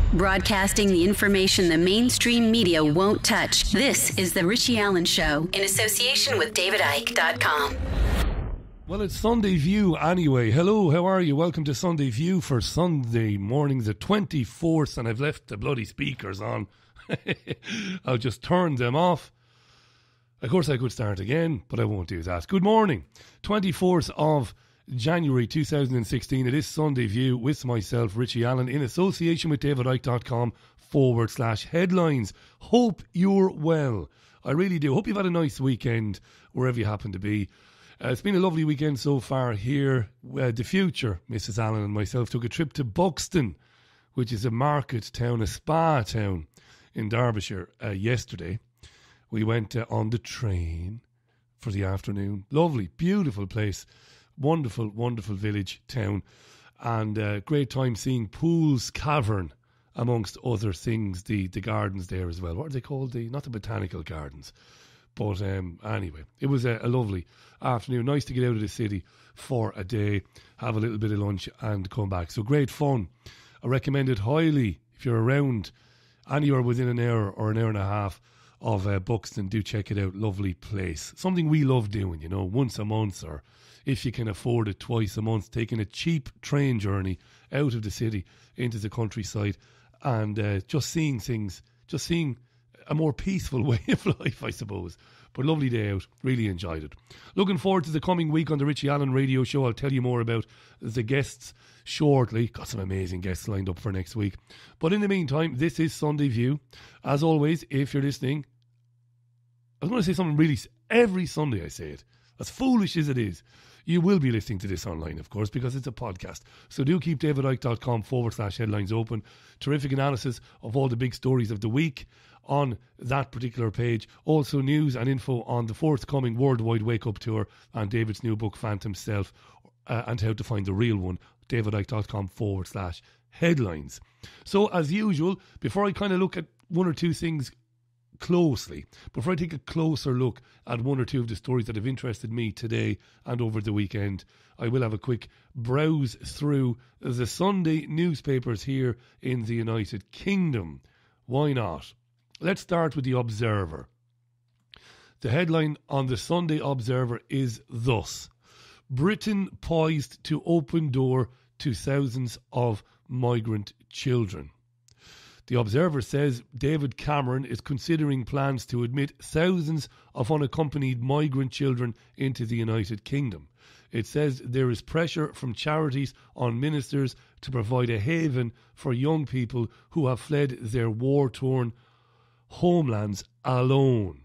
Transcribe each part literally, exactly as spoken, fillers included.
Broadcasting the information the mainstream media won't touch. This is The Richie Allen Show in association with David Icke dot com. Well, it's Sunday View anyway. Hello, how are you? Welcome to Sunday View for Sunday morning, the twenty-fourth, and I've left the bloody speakers on. I'll just turn them off. Of course, I could start again, but I won't do that. Good morning. twenty-fourth of January two thousand sixteen. It is Sunday View with myself, Richie Allen, in association with David Icke dot com forward slash headlines. Hope you're well. I really do. Hope you've had a nice weekend wherever you happen to be. Uh, it's been a lovely weekend so far here. Uh, the future, Missus Allen and myself took a trip to Buxton, which is a market town, a spa town in Derbyshire uh, yesterday. We went uh, on the train for the afternoon. Lovely, beautiful place. Wonderful, wonderful village, town. And uh, great time seeing Pools Cavern, amongst other things. The, the gardens there as well. What are they called? The Not the botanical gardens. But um, anyway, it was a, a lovely afternoon. Nice to get out of the city for a day, have a little bit of lunch and come back. So great fun. I recommend it highly. If you're around anywhere within an hour or an hour and a half of uh, Buxton, do check it out. Lovely place. Something we love doing, you know, once a month, or if you can afford it, twice a month, taking a cheap train journey out of the city into the countryside and uh, just seeing things, just seeing a more peaceful way of life, I suppose. But lovely day out. Really enjoyed it. Looking forward to the coming week on the Richie Allen Radio Show. I'll tell you more about the guests shortly. Got some amazing guests lined up for next week. But in the meantime, this is Sunday View. As always, if you're listening, I was going to say something really... Every Sunday I say it. As foolish as it is. You will be listening to this online, of course, because it's a podcast. So do keep David Icke dot com forward slash headlines open. Terrific analysis of all the big stories of the week on that particular page. Also news and info on the forthcoming Worldwide Wake Up Tour and David's new book, Phantom Self, uh, and how to find the real one. David Icke dot com forward slash headlines. So as usual, before I kind of look at one or two things closely, before I take a closer look at one or two of the stories that have interested me today and over the weekend, I will have a quick browse through the Sunday newspapers here in the United Kingdom. Why not? Let's start with the Observer. The headline on the Sunday Observer is thus: Britain poised to open door to thousands of migrant children. The Observer says David Cameron is considering plans to admit thousands of unaccompanied migrant children into the United Kingdom. It says there is pressure from charities on ministers to provide a haven for young people who have fled their war-torn homelands alone.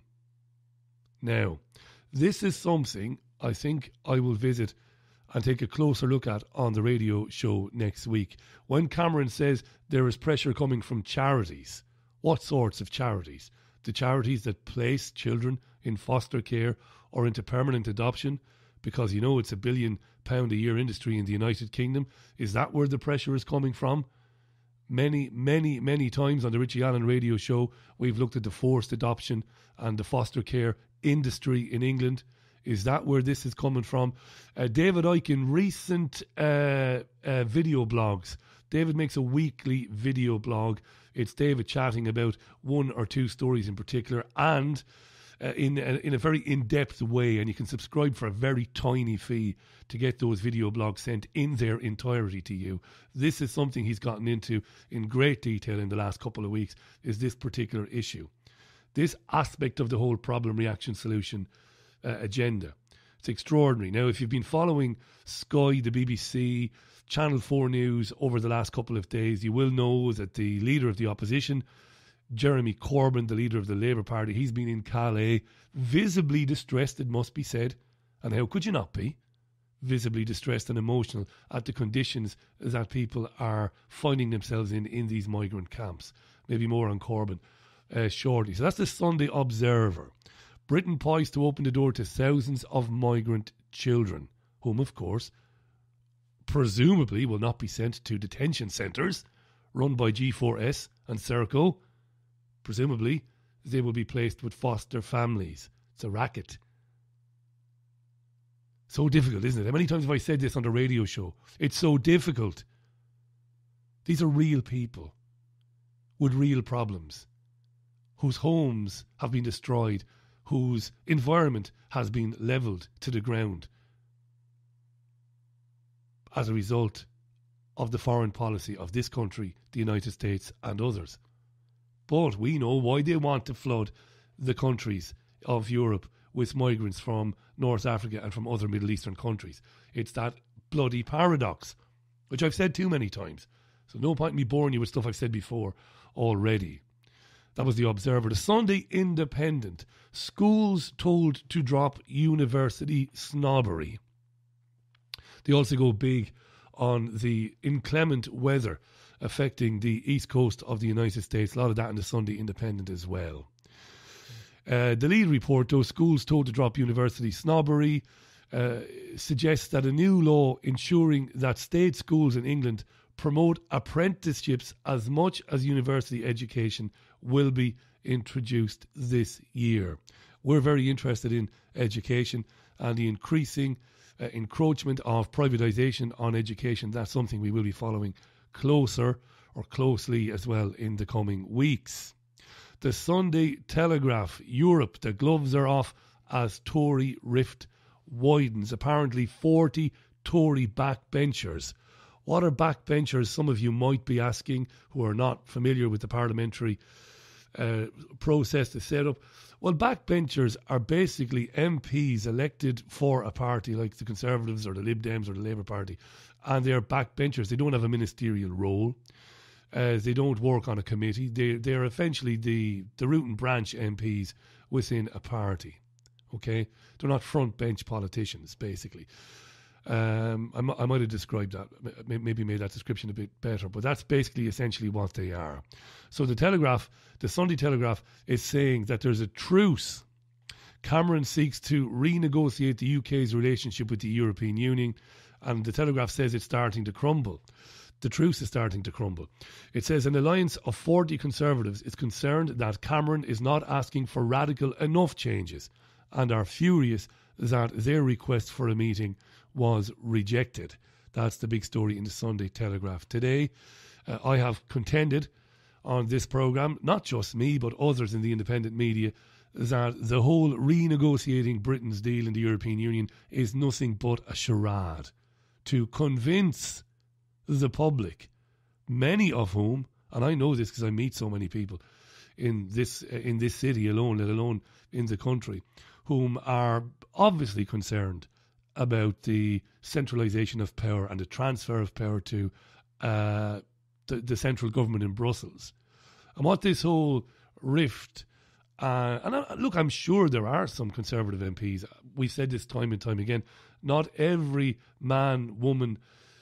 Now, this is something I think I will visit and take a closer look at on the radio show next week. When Cameron says there is pressure coming from charities, what sorts of charities? The charities that place children in foster care or into permanent adoption, because you know it's a billion pound a year industry in the United Kingdom. Is that where the pressure is coming from? Many, many, many times on the Richie Allen radio show, we've looked at the forced adoption and the foster care industry in England. Is that where this is coming from? Uh, David Icke, in recent uh, uh, video blogs, David makes a weekly video blog. It's David chatting about one or two stories in particular, and uh, in, a, in a very in-depth way, and you can subscribe for a very tiny fee to get those video blogs sent in their entirety to you. This is something he's gotten into in great detail in the last couple of weeks, is this particular issue. This aspect of the whole problem, reaction, solution Uh, agenda. It's extraordinary. Now, if you've been following Sky, the B B C, Channel four News over the last couple of days, you will know that the leader of the opposition, Jeremy Corbyn, the leader of the Labour Party, he's been in Calais, visibly distressed, it must be said. And how could you not be? Visibly distressed and emotional at the conditions that people are finding themselves in in these migrant camps. Maybe more on Corbyn uh, shortly. So that's the Sunday Observer. Britain poised to open the door to thousands of migrant children, whom, of course, presumably will not be sent to detention centres run by G four S and Serco. Presumably, they will be placed with foster families. It's a racket. So difficult, isn't it? How many times have I said this on the radio show? It's so difficult. These are real people. with real problems, whose homes have been destroyed, whose environment has been levelled to the ground as a result of the foreign policy of this country, the United States and others. But we know why they want to flood the countries of Europe with migrants from North Africa and from other Middle Eastern countries. It's that bloody paradox, which I've said too many times. So no point in me boring you with stuff I've said before already. That was the Observer. The Sunday Independent. Schools told to drop university snobbery. They also go big on the inclement weather affecting the east coast of the United States. A lot of that in the Sunday Independent as well. Uh, the lead report, though, schools told to drop university snobbery, uh, suggests that a new law ensuring that state schools in England promote apprenticeships as much as university education will be introduced this year. We're very interested in education and the increasing uh, encroachment of privatisation on education. That's something we will be following closer or closely as well in the coming weeks. The Sunday Telegraph. Europe, the gloves are off as Tory rift widens. Apparently forty Tory backbenchers. What are backbenchers? Some of you might be asking who are not familiar with the parliamentary uh, process, the setup. Well, backbenchers are basically M Ps elected for a party like the Conservatives or the Lib Dems or the Labour Party, and they're backbenchers. They don't have a ministerial role. Uh, they don't work on a committee. They, they're essentially the, the root and branch M Ps within a party. Okay? They're not front bench politicians, basically. Um, I, m- I might have described that, maybe made that description a bit better, but that's basically essentially what they are. So the Telegraph, the Sunday Telegraph, is saying that there's a truce. Cameron seeks to renegotiate the U K's relationship with the European Union, and the Telegraph says it's starting to crumble. The truce is starting to crumble. It says an alliance of forty Conservatives is concerned that Cameron is not asking for radical enough changes and are furious that their request for a meeting was rejected. That's the big story in the Sunday Telegraph today. Uh, I have contended on this programme, not just me, but others in the independent media, that the whole renegotiating Britain's deal in the European Union is nothing but a charade to convince the public, many of whom, and I know this because I meet so many people in this in this city alone, let alone in the country, whom are obviously concerned about the centralisation of power and the transfer of power to uh, the, the central government in Brussels. And what this whole rift, uh, and I, look, I'm sure there are some Conservative M Ps, we've said this time and time again, not every man, woman,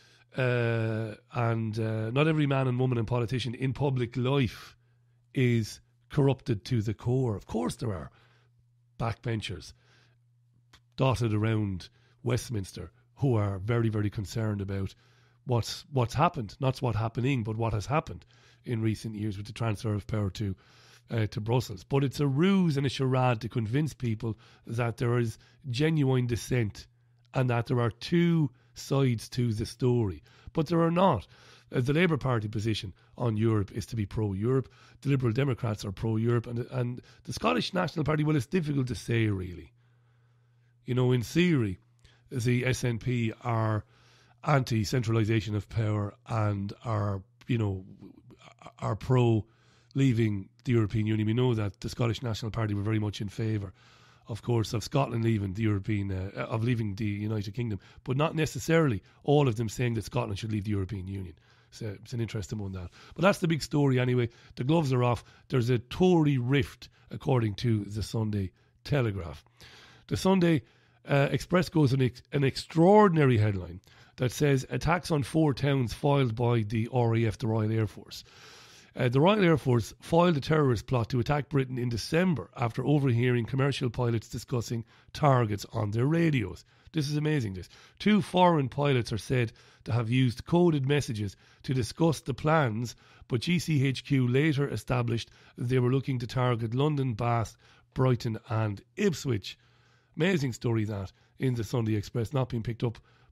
uh, and uh, not every man and woman and politician in public life is corrupted to the core. Of course there are backbenchers dotted around Westminster who are very, very concerned about what's what's happened, not what's happening, but what has happened in recent years with the transfer of power to uh, to Brussels. But it's a ruse and a charade to convince people that there is genuine dissent and that there are two sides to the story. But there are not. Uh, the Labour Party position on Europe is to be pro-Europe. The Liberal Democrats are pro-Europe. And, and the Scottish National Party, well, it's difficult to say, really. You know, in theory, the S N P are anti-centralisation of power and are, you know, are pro-leaving the European Union. We know that the Scottish National Party were very much in favour, of course, of Scotland leaving the European, uh, of leaving the United Kingdom, but not necessarily all of them saying that Scotland should leave the European Union. So it's an interesting one, that. But that's the big story anyway. The gloves are off. There's a Tory rift, according to the Sunday Telegraph. The Sunday uh, Express goes an, ex- an extraordinary headline that says attacks on four towns foiled by the R A F, the Royal Air Force. Uh, the Royal Air Force foiled a terrorist plot to attack Britain in December after overhearing commercial pilots discussing targets on their radios. This is amazing, this. Two foreign pilots are said to have used coded messages to discuss the plans, but G C H Q later established they were looking to target London, Bath, Brighton and Ipswich. Amazing story, that, in the Sunday Express, not being picked up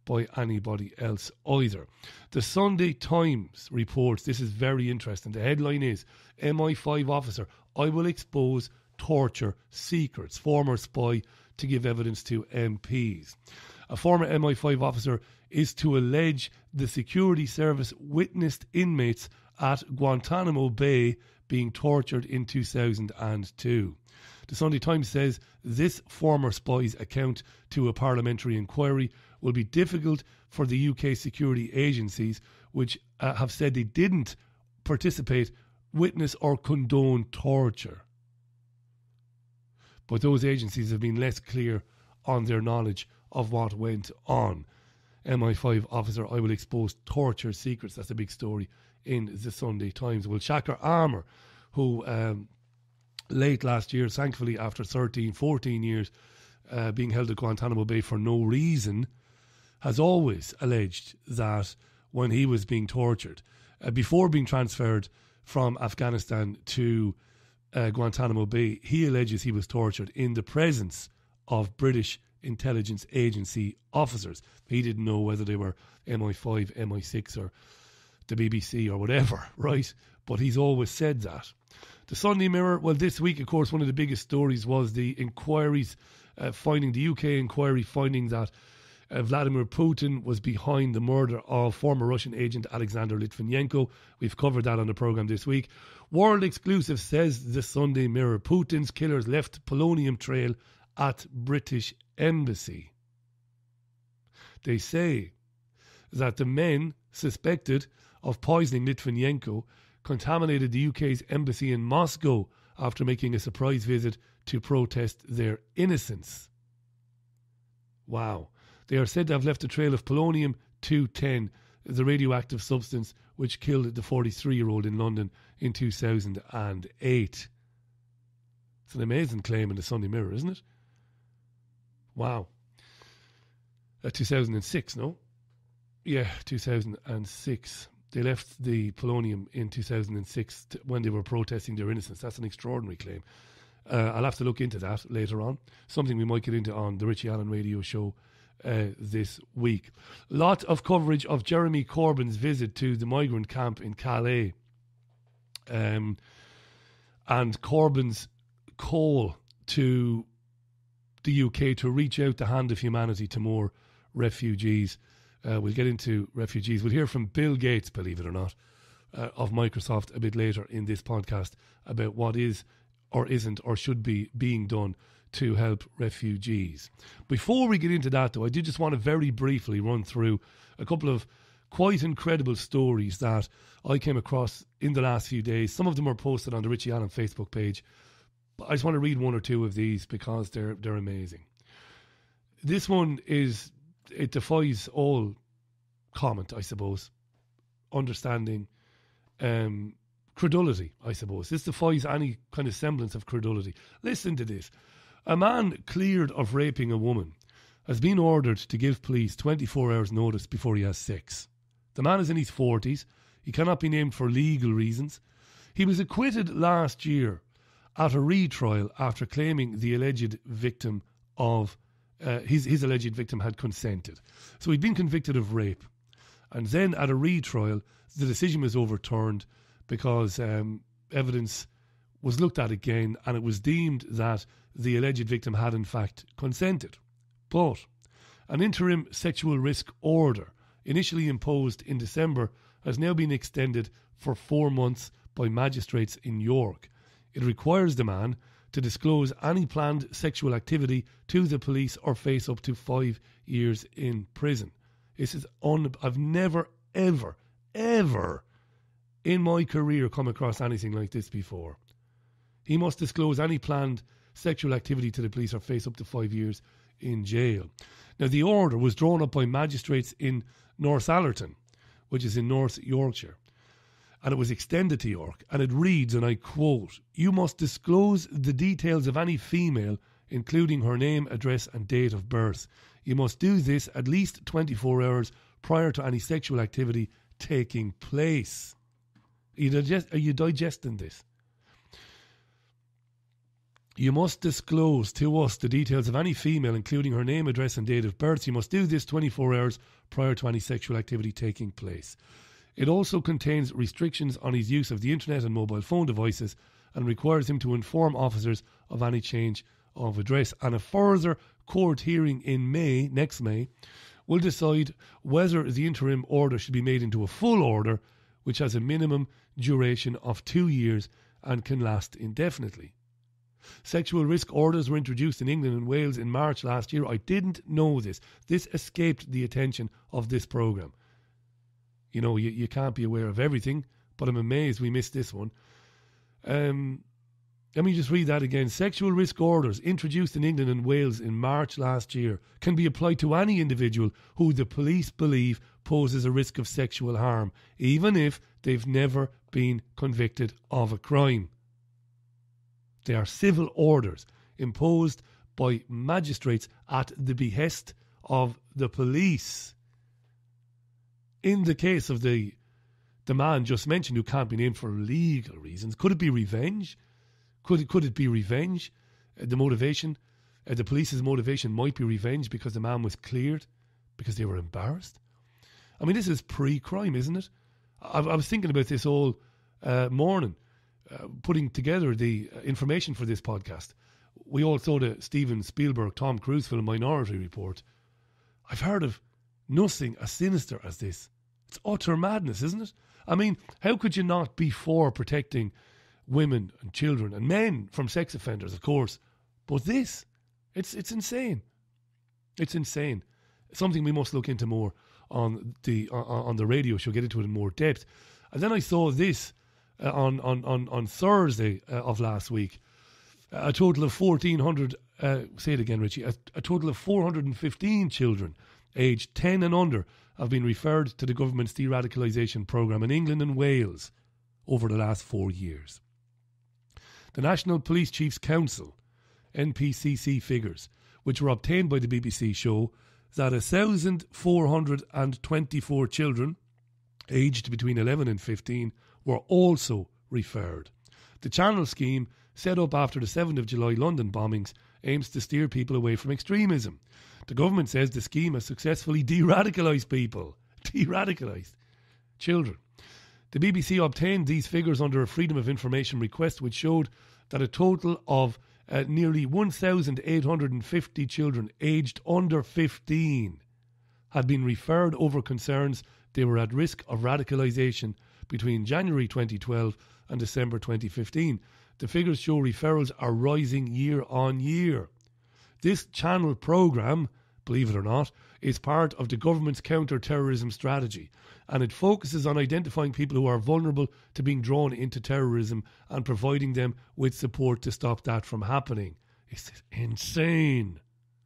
by anybody else either. The Sunday Times reports, this is very interesting, the headline is, M I five officer, I will expose torture secrets, former spy to give evidence to M Ps. A former M I five officer is to allege the security service witnessed inmates at Guantanamo Bay being tortured in two thousand two. The Sunday Times says this former spy's account to a parliamentary inquiry will be difficult for the U K security agencies, which uh, have said they didn't participate, witness or condone torture. But those agencies have been less clear on their knowledge of what went on. M I five officer, I will expose torture secrets. That's a big story in the Sunday Times. Well, Shaka Armour, who um, late last year, thankfully after thirteen, fourteen years uh, being held at Guantanamo Bay for no reason, has always alleged that when he was being tortured, uh, before being transferred from Afghanistan to uh, Guantanamo Bay, he alleges he was tortured in the presence of British intelligence agency officers. He didn't know whether they were M I five, M I six or the B B C or whatever, right? But he's always said that. The Sunday Mirror, well, this week, of course, one of the biggest stories was the inquiries uh, finding, the U K inquiry finding that uh, Vladimir Putin was behind the murder of former Russian agent Alexander Litvinenko. We've covered that on the programme this week. World Exclusive says the Sunday Mirror, Putin's killers left polonium trail at British Embassy. They say that the men suspected of poisoning Litvinenko contaminated the U K's embassy in Moscow after making a surprise visit to protest their innocence. Wow. They are said to have left a trail of polonium two ten, the radioactive substance which killed the forty-three-year-old in London in two thousand eight. It's an amazing claim in the Sunday Mirror, isn't it? Wow. Uh, two thousand six, no? Yeah, two thousand six. They left the polonium in two thousand six t- when they were protesting their innocence. That's an extraordinary claim. Uh, I'll have to look into that later on. Something we might get into on the Richie Allen radio show uh, this week. Lot of coverage of Jeremy Corbyn's visit to the migrant camp in Calais. Um, and Corbyn's call to the U K to reach out the hand of humanity to more refugees. Uh, we'll get into refugees. We'll hear from Bill Gates, believe it or not, uh, of Microsoft a bit later in this podcast about what is or isn't or should be being done to help refugees. Before we get into that, though, I do just want to very briefly run through a couple of quite incredible stories that I came across in the last few days. Some of them are posted on the Richie Allen Facebook page. But I just want to read one or two of these because they're they're amazing. This one is, it defies all comment, I suppose. Understanding, um, credulity, I suppose. This defies any kind of semblance of credulity. Listen to this. A man cleared of raping a woman has been ordered to give police twenty-four hours notice before he has sex. The man is in his forties. He cannot be named for legal reasons. He was acquitted last year at a retrial after claiming the alleged victim of uh, his his alleged victim had consented. So he'd been convicted of rape, and then at a retrial, the decision was overturned because um, evidence was looked at again, and it was deemed that the alleged victim had in fact consented. But an interim sexual risk order, initially imposed in December, has now been extended for four months by magistrates in York. It requires the man to disclose any planned sexual activity to the police or face up to five years in prison. This is un- I've never, ever, ever in my career come across anything like this before. He must disclose any planned sexual activity to the police or face up to five years in jail. Now, the order was drawn up by magistrates in Northallerton, which is in North Yorkshire, and it was extended to York, and it reads, and I quote, "You must disclose the details of any female, including her name, address and date of birth. You must do this at least twenty-four hours prior to any sexual activity taking place." Are you, digest- are you digesting this? You must disclose to us the details of any female, including her name, address and date of birth. You must do this twenty-four hours prior to any sexual activity taking place. It also contains restrictions on his use of the internet and mobile phone devices and requires him to inform officers of any change of address. And a further court hearing in May, next May, will decide whether the interim order should be made into a full order, which has a minimum duration of two years and can last indefinitely. Sexual risk orders were introduced in England and Wales in March last year. I didn't know this. This escaped the attention of this programme. You know, you, you can't be aware of everything, but I'm amazed we missed this one. Um, let me just read that again. Sexual risk orders introduced in England and Wales in March last year can be applied to any individual who the police believe poses a risk of sexual harm, even if they've never been convicted of a crime. They are civil orders imposed by magistrates at the behest of the police. In the case of the the man just mentioned, who can't be named for legal reasons, could it be revenge? Could it, could it be revenge? Uh, the motivation, uh, the police's motivation might be revenge because the man was cleared, because they were embarrassed. I mean, this is pre-crime, isn't it? I, I was thinking about this all uh, morning, uh, putting together the uh, information for this podcast. We all saw the Steven Spielberg, Tom Cruise film Minority Report. I've heard of nothing as sinister as this. It's utter madness, isn't it? I mean, how could you not be for protecting women and children and men from sex offenders, of course? But this, it's it's insane. It's insane. Something we must look into more on the on, on the radio show, get into it in more depth. And then I saw this uh, on, on, on, on Thursday uh, of last week. A total of fourteen hundred, uh, say it again, Richie, a, a total of four hundred fifteen children aged ten and under have been referred to the government's de-radicalisation programme in England and Wales over the last four years. The National Police Chiefs Council, N P C C figures, which were obtained by the B B C, show that one thousand four hundred twenty-four children aged between eleven and fifteen were also referred. The Channel scheme, set up after the seventh of July London bombings, aims to steer people away from extremism. The government says the scheme has successfully de-radicalised people. De-radicalised children. The B B C obtained these figures under a Freedom of Information request, which showed that a total of uh, nearly one thousand eight hundred fifty children aged under fifteen had been referred over concerns they were at risk of radicalisation between January twenty twelve and December twenty fifteen. The figures show referrals are rising year on year. This Channel programme, believe it or not, is part of the government's counter-terrorism strategy, and it focuses on identifying people who are vulnerable to being drawn into terrorism and providing them with support to stop that from happening. It's insane.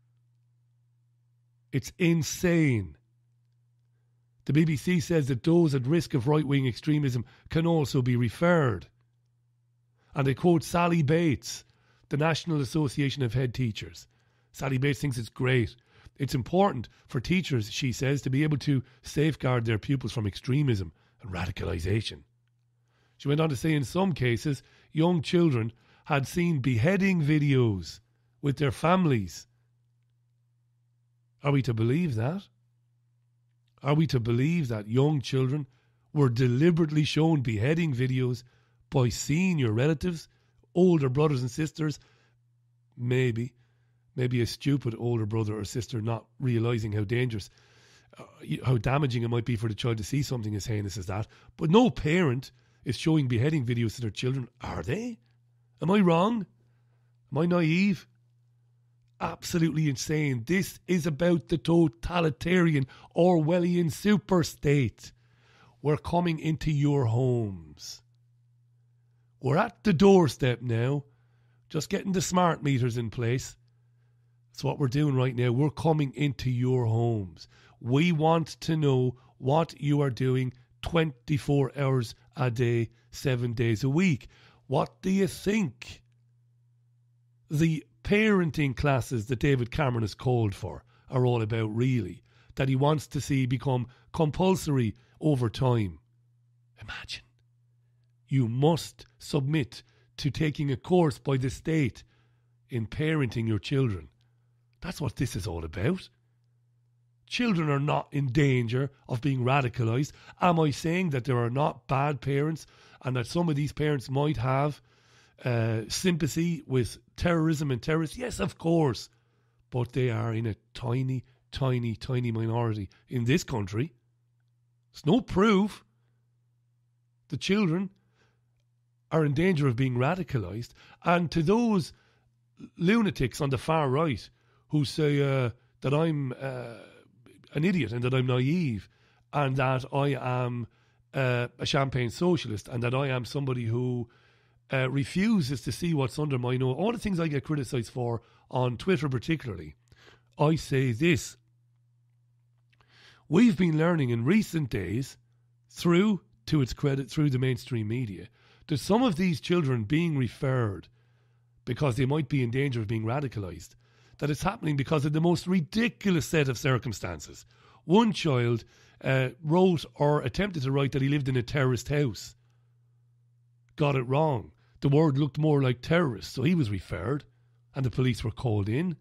It's insane. The B B C says that those at risk of right-wing extremism can also be referred. And they quote Sally Bates, the National Association of Head Teachers. Sally Bates thinks it's great. It's important for teachers, she says, to be able to safeguard their pupils from extremism and radicalisation. She went on to say in some cases, young children had seen beheading videos with their families. Are we to believe that? Are we to believe that young children were deliberately shown beheading videos by senior relatives, older brothers and sisters? Maybe. Maybe a stupid older brother or sister not realising how dangerous, uh, how damaging it might be for the child to see something as heinous as that. But no parent is showing beheading videos to their children, are they? Am I wrong? Am I naive? Absolutely insane. This is about the totalitarian Orwellian superstate. We're coming into your homes. We're at the doorstep now, just getting the smart meters in place. That's what we're doing right now. We're coming into your homes. We want to know what you are doing twenty-four hours a day, seven days a week. What do you think the parenting classes that David Cameron has called for are all about, really? That he wants to see become compulsory over time. Imagine. You must submit to taking a course by the state in parenting your children. That's what this is all about. Children are not in danger of being radicalised. Am I saying that there are not bad parents and that some of these parents might have uh, sympathy with terrorism and terrorists? Yes, of course. But they are in a tiny, tiny, tiny minority in this country. There's no proof the children are in danger of being radicalised. And to those lunatics on the far right who say uh, that I'm uh, an idiot and that I'm naive and that I am uh, a champagne socialist and that I am somebody who uh, refuses to see what's under my nose, all the things I get criticised for on Twitter particularly, I say this. We've been learning in recent days, through, to its credit, through the mainstream media, that some of these children being referred because they might be in danger of being radicalised, that it's happening because of the most ridiculous set of circumstances. One child uh, wrote or attempted to write that he lived in a terrorist house. Got it wrong. The word looked more like terrorist, so he was referred and the police were called in.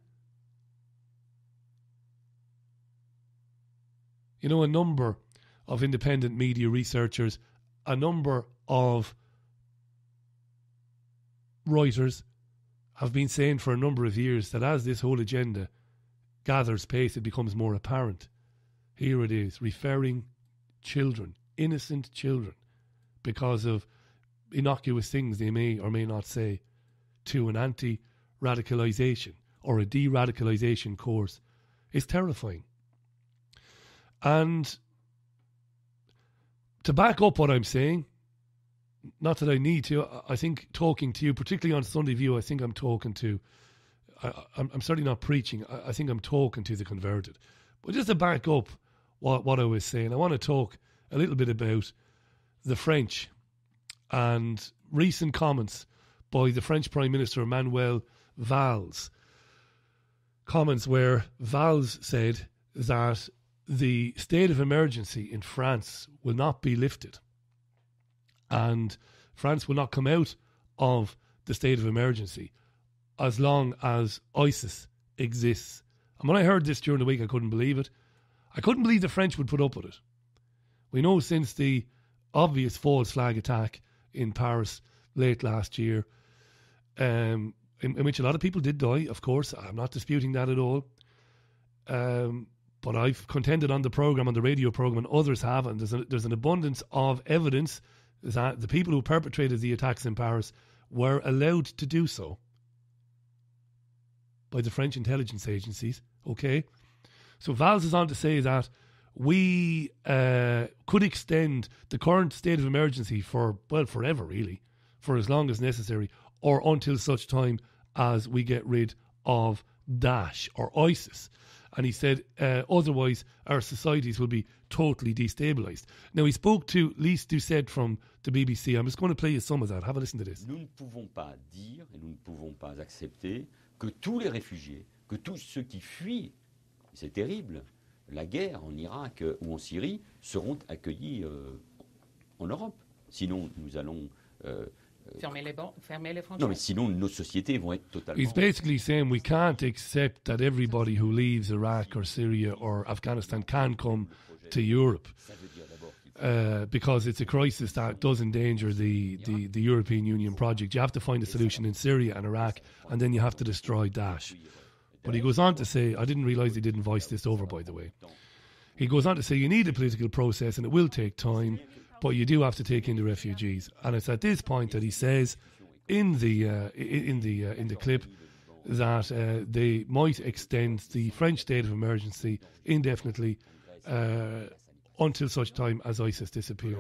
You know, a number of independent media researchers, a number of writers have been saying for a number of years that as this whole agenda gathers pace, it becomes more apparent. Here it is, referring children, innocent children, because of innocuous things they may or may not say, to an anti-radicalisation or a de-radicalisation course is terrifying. And to back up what I'm saying, not that I need to, I think talking to you, particularly on Sunday View, I think I'm talking to, I, I'm, I'm certainly not preaching, I, I think I'm talking to the converted. But just to back up what, what I was saying, I want to talk a little bit about the French and recent comments by the French Prime Minister Manuel Valls. Comments where Valls said that the state of emergency in France will not be lifted. And France will not come out of the state of emergency as long as ISIS exists. And when I heard this during the week, I couldn't believe it. I couldn't believe the French would put up with it. We know since the obvious false flag attack in Paris late last year, um, in, in which a lot of people did die, of course. I'm not disputing that at all. Um, but I've contended on the programme, on the radio programme, and others have, and there's, a, there's an abundance of evidence that the people who perpetrated the attacks in Paris were allowed to do so by the French intelligence agencies, okay? So Valls is on to say that we uh, could extend the current state of emergency for, well, forever really, for as long as necessary, or until such time as we get rid of Daesh or ISIS. And he said, uh, otherwise our societies will be totally destabilised. Now, he spoke to Lise Doucet from the B B C. I'm just going to play you some of that. Have a listen to this. Nous ne pouvons pas dire et nous ne pouvons pas accepter que tous les réfugiés, que tous ceux qui fuient, c'est terrible, la guerre en Irak ou en Syrie, seront accueillis euh, en Europe. Sinon, nous allons... Euh, Fermer les, bon, fermer les frontières. Non, mais sinon, nos sociétés vont être totalement... He's basically saying we can't accept that everybody who leaves Iraq or Syria or Afghanistan can come to Europe uh, because it's a crisis that does endanger the, the, the European Union project. You have to find a solution in Syria and Iraq, and then you have to destroy Daesh. But he goes on to say, I didn't realise he didn't voice this over, by the way. He goes on to say you need a political process and it will take time, but you do have to take in the refugees. And it's at this point that he says in the uh, in the uh, in the clip that uh, they might extend the French state of emergency indefinitely uh, until such time as ISIS disappear.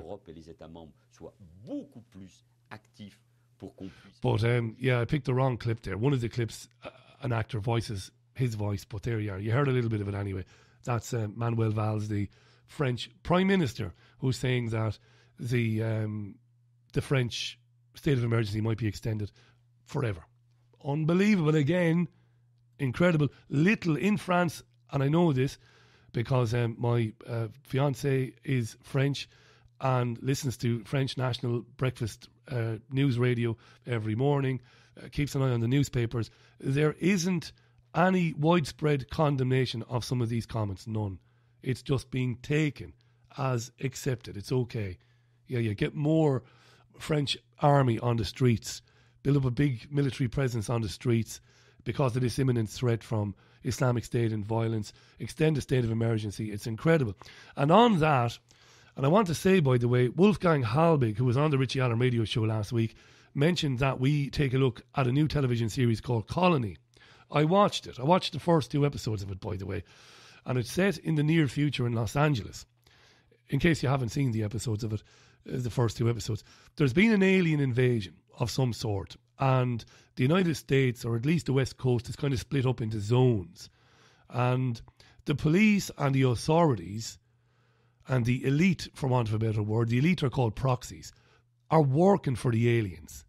But um, yeah, I picked the wrong clip there. One of the clips, uh, an actor voices his voice, but there you are. You heard a little bit of it anyway. That's uh, Manuel Valls, the French Prime Minister, who's saying that the um, the French state of emergency might be extended forever. Unbelievable again. Incredible. Little in France, and I know this because um, my uh, fiancée is French and listens to French National Breakfast uh, news radio every morning, uh, keeps an eye on the newspapers. There isn't any widespread condemnation of some of these comments, none. It's just being taken as accepted. It's okay. Yeah, yeah, get more French army on the streets, build up a big military presence on the streets because of this imminent threat from Islamic State and violence, extend the state of emergency. It's incredible. And on that, and I want to say, by the way, Wolfgang Halbig, who was on the Richie Allen radio show last week, mentioned that we take a look at a new television series called Colony. I watched it. I watched the first two episodes of it, by the way. And it's set in the near future in Los Angeles. In case you haven't seen the episodes of it, uh, the first two episodes. There's been an alien invasion of some sort. And the United States, or at least the West Coast, is kind of split up into zones. And the police and the authorities and the elite, for want of a better word, the elite are called proxies, are working for the aliens.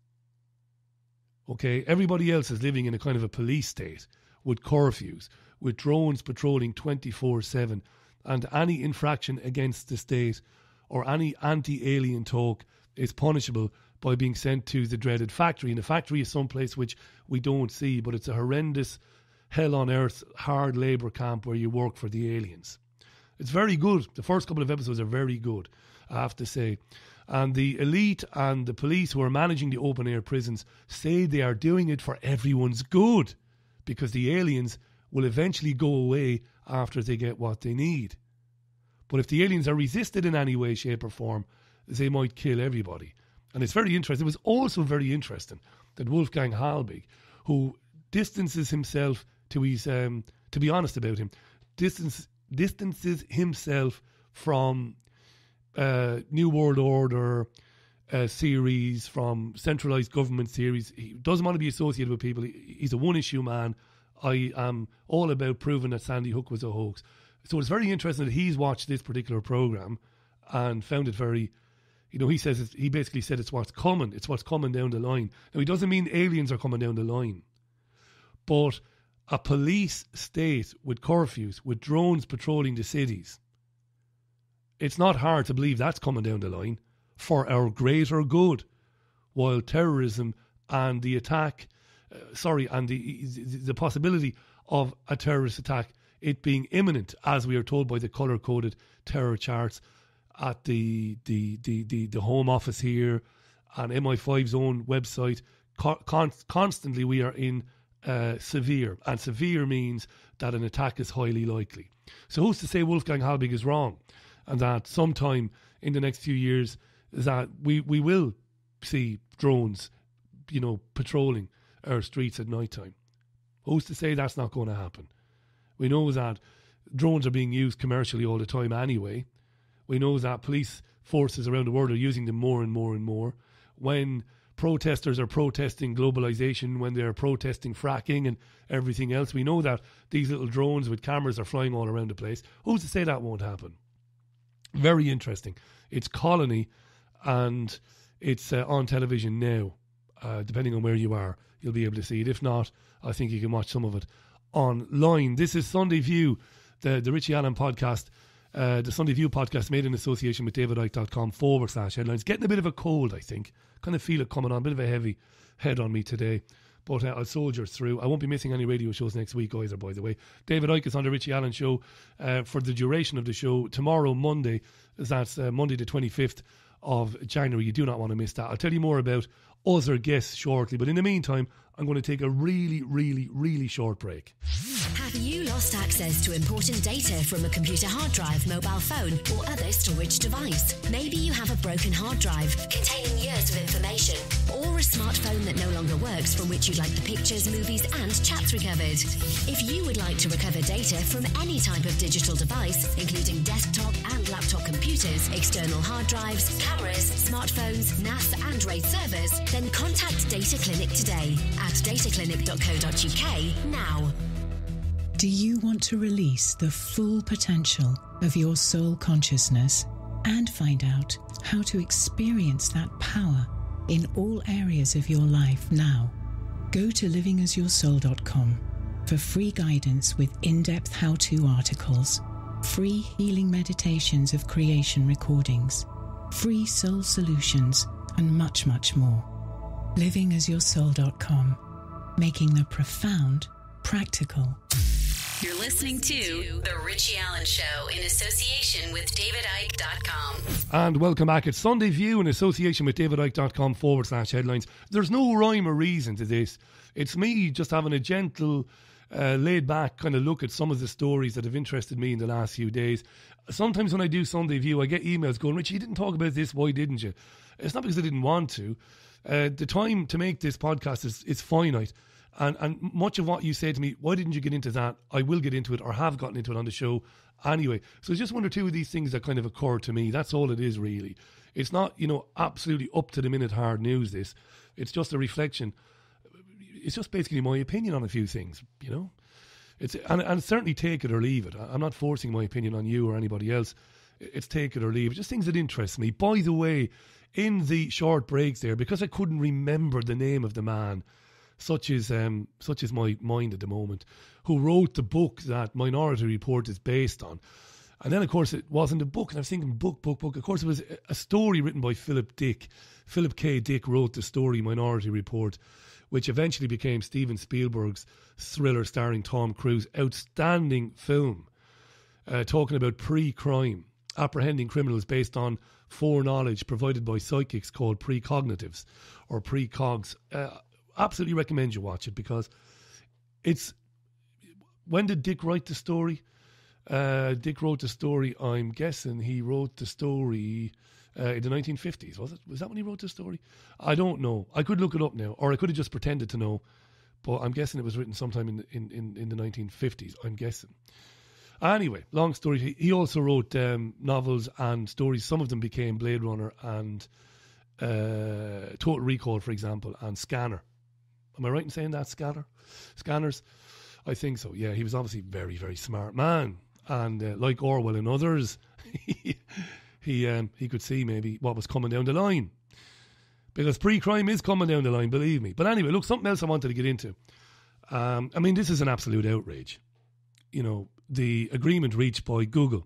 Okay, everybody else is living in a kind of a police state with curfews, with drones patrolling twenty-four seven, and any infraction against the state or any anti-alien talk is punishable by being sent to the dreaded factory. And the factory is someplace which we don't see, but it's a horrendous hell on earth hard labour camp where you work for the aliens. It's very good. The first couple of episodes are very good, I have to say. And the elite and the police who are managing the open air prisons say they are doing it for everyone's good, because the aliens will eventually go away after they get what they need. But if the aliens are resisted in any way, shape or form, they might kill everybody. And it's very interesting. It was also very interesting that Wolfgang Halbig, who distances himself to his, um, to be honest about him, distance, distances himself from uh, New World Order uh, series, from centralised government series. He doesn't want to be associated with people. He, he's a one-issue man. I am all about proving that Sandy Hook was a hoax. So it's very interesting that he's watched this particular programme and found it very, you know, he says, it's, he basically said it's what's coming. It's what's coming down the line. Now, he doesn't mean aliens are coming down the line. But a police state with curfews, with drones patrolling the cities, it's not hard to believe that's coming down the line for our greater good. While terrorism and the attack, uh, sorry, and the, the possibility of a terrorist attack, it being imminent, as we are told by the colour-coded terror charts at the the, the, the, the Home Office here and M I five's own website, con- constantly we are in uh, severe. And severe means that an attack is highly likely. So who's to say Wolfgang Halbig is wrong? And that sometime in the next few years that we, we will see drones, you know, patrolling our streets at night time. Who's to say that's not going to happen? We know that drones are being used commercially all the time anyway. We know that police forces around the world are using them more and more and more. When protesters are protesting globalisation, when they're protesting fracking and everything else, we know that these little drones with cameras are flying all around the place. Who's to say that won't happen? Very interesting. It's Colony, and it's uh, on television now. Uh, depending on where you are, you'll be able to see it. If not, I think you can watch some of it online. This is Sunday View, the, the Richie Allen podcast, uh, the Sunday View podcast made in association with davidicke.com forward slash headlines. Getting a bit of a cold, I think. Kind of feel it coming on, a bit of a heavy head on me today. But uh, I'll soldier through. I won't be missing any radio shows next week either, by the way. David Icke is on the Richie Allen show uh, for the duration of the show. Tomorrow, Monday, that's uh, Monday the twenty-fifth of January. You do not want to miss that. I'll tell you more about other guests shortly. But in the meantime, I'm going to take a really, really, really short break. Have you lost access to important data from a computer hard drive, mobile phone, or other storage device? Maybe you have a broken hard drive containing years of information, or a smartphone that no longer works from which you'd like the pictures, movies, and chats recovered. If you would like to recover data from any type of digital device, including desktop and laptop computers, external hard drives, cameras, smartphones, N A S, and RAID servers, then contact Data Clinic today at dataclinic dot co dot uk now. Do you want to release the full potential of your soul consciousness and find out how to experience that power in all areas of your life now? Go to living as your soul dot com for free guidance with in-depth how-to articles, free healing meditations of creation recordings, free soul solutions, and much, much more. living as your soul dot com, making the profound practical. You're listening to The Richie Allen Show in association with David Icke dot com. And welcome back. It's Sunday View in association with David Icke dot com forward slash headlines. There's no rhyme or reason to this. It's me just having a gentle, uh, laid back kind of look at some of the stories that have interested me in the last few days. Sometimes when I do Sunday View, I get emails going, Richie, you didn't talk about this, why didn't you? It's not because I didn't want to. Uh, the time to make this podcast is, is finite. And and much of what you say to me, why didn't you get into that? I will get into it or have gotten into it on the show anyway. So it's just one or two of these things that kind of occur to me. That's all it is, really. It's not, you know, absolutely up to the minute hard news, this. It's just a reflection. It's just basically my opinion on a few things, you know. It's and, and certainly take it or leave it. I'm not forcing my opinion on you or anybody else. It's take it or leave it. Just things that interest me. By the way, in the short breaks there, because I couldn't remember the name of the man, such is um, such is my mind at the moment, who wrote the book that Minority Report is based on. And then, of course, it wasn't a book. And I was thinking, book, book, book. Of course, it was a story written by Philip Dick. Philip K. Dick wrote the story Minority Report, which eventually became Steven Spielberg's thriller starring Tom Cruise. Outstanding film, uh, talking about pre-crime, apprehending criminals based on foreknowledge provided by psychics called precognitives or precogs. Uh, absolutely recommend you watch it because it's... When did Dick write the story? Uh, Dick wrote the story, I'm guessing he wrote the story uh, in the nineteen fifties, was it? Was that when he wrote the story? I don't know. I could look it up now, or I could have just pretended to know, but I'm guessing it was written sometime in the, in, in, in the nineteen fifties, I'm guessing. Anyway, long story, he, he also wrote um, novels and stories. Some of them became Blade Runner and uh, Total Recall, for example, and Scanner. Am I right in saying that, Scanner? Scanners? I think so, yeah. He was obviously very, very smart man. And uh, like Orwell and others, he he, um, he could see maybe what was coming down the line. Because pre-crime is coming down the line, believe me. But anyway, look, something else I wanted to get into. Um, I mean, this is an absolute outrage. You know, the agreement reached by Google